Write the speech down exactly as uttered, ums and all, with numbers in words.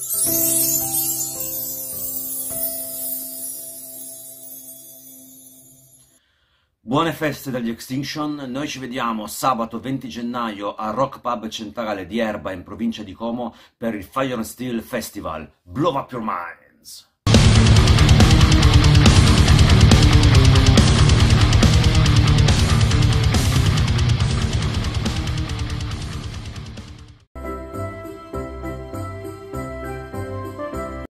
Buone feste dagli Extinction, noi ci vediamo sabato venti gennaio al Rock Pub Centrale di Erba in provincia di Como per il Fire and Steel Festival. Blow up your mind!